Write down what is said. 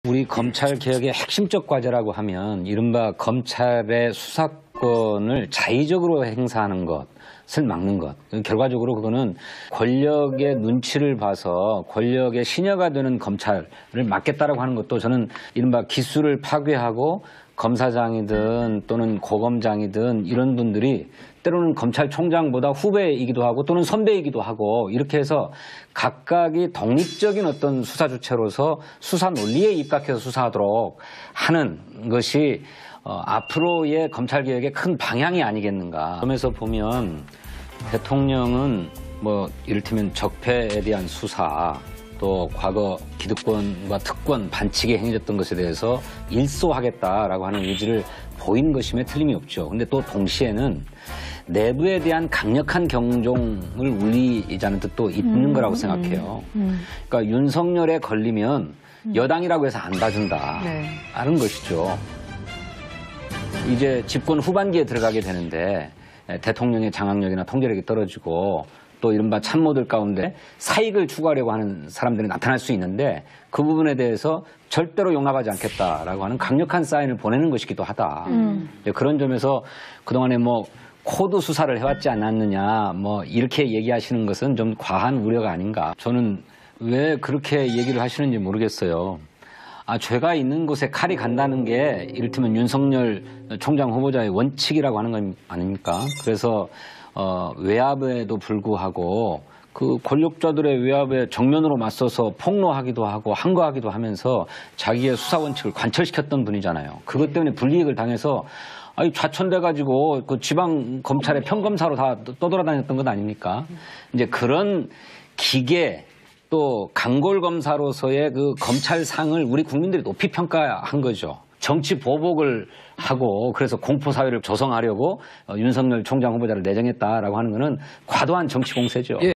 우리 검찰 개혁의 핵심적 과제라고 하면 이른바 검찰의 수사권을 자의적으로 행사하는 것을 막는 것. 결과적으로 그거는 권력의 눈치를 봐서 권력의 시녀가 되는 검찰을 막겠다라고 하는 것도 저는 이른바 기수를 파괴하고 검사장이든 또는 고검장이든 이런 분들이 때로는 검찰총장보다 후배이기도 하고 또는 선배이기도 하고 이렇게 해서 각각이 독립적인 어떤 수사 주체로서 수사 논리에 입각해서 수사하도록 하는 것이 앞으로의 검찰개혁의 큰 방향이 아니겠는가. 점에서 보면 대통령은 뭐 이를테면 적폐에 대한 수사 또 과거 기득권과 특권 반칙에 행해졌던 것에 대해서 일소하겠다라고 하는 의지를 보인 것임에 틀림이 없죠. 근데 또 동시에는 내부에 대한 강력한 경종을 울리자는 뜻도 있는 거라고 생각해요. 그러니까 윤석열에 걸리면 여당이라고 해서 안 봐준다라는 것이죠. 이제 집권 후반기에 들어가게 되는데 대통령의 장악력이나 통제력이 떨어지고 또 이른바 참모들 가운데 사익을 추구하려고 하는 사람들이 나타날 수 있는데 그 부분에 대해서 절대로 용납하지 않겠다라고 하는 강력한 사인을 보내는 것이기도 하다. 그런 점에서 그동안에 뭐 코드 수사를 해왔지 않았느냐 뭐 이렇게 얘기하시는 것은 좀 과한 우려가 아닌가. 저는 왜 그렇게 얘기를 하시는지 모르겠어요. 죄가 있는 곳에 칼이 간다는 게 이를테면 윤석열 총장 후보자의 원칙이라고 하는 건 아닙니까? 그래서 외압에도 불구하고 그 권력자들의 외압에 정면으로 맞서서 폭로하기도 하고 항거하기도 하면서 자기의 수사 원칙을 관철시켰던 분이잖아요. 그것 때문에 불이익을 당해서 좌천돼가지고 그 지방 검찰의 평검사로 다 떠돌아다녔던 것 아닙니까? 이제 그런 기계 또 강골 검사로서의 그 검찰상을 우리 국민들이 높이 평가한 거죠. 정치 보복을 하고 그래서 공포사회를 조성하려고 윤석열 총장 후보자를 내정했다라고 하는 것은 과도한 정치 공세죠.